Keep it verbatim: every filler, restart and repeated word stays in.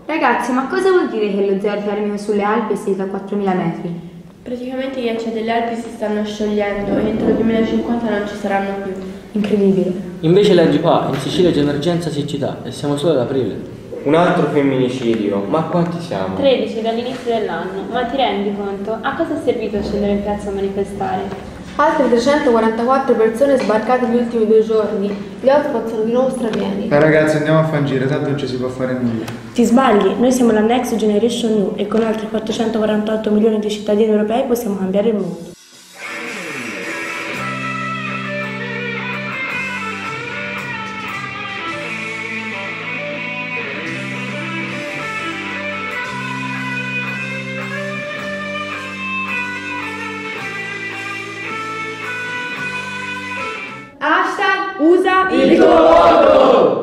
Ragazzi, ma cosa vuol dire che lo zero termico sulle Alpi è salito a quattromila metri? Praticamente i ghiacciai delle Alpi si stanno sciogliendo e entro il duemilacinquanta non ci saranno più. Incredibile. Invece leggi qua, in Sicilia c'è emergenza siccità e siamo solo ad aprile. Un altro femminicidio, ma quanti siamo? tredici dall'inizio dell'anno, ma ti rendi conto? A cosa è servito scendere in piazza a manifestare? Altre trecentoquarantaquattro persone sbarcate negli ultimi due giorni. Gli hotspot sono di nuovo strapieni. Dai ragazzi, andiamo a fangire, tanto non ci si può fare nulla. Ti sbagli, noi siamo la Next Generation New e con altri quattrocentoquarantotto milioni di cittadini europei possiamo cambiare il mondo. Hashtag usa Il tuo voto!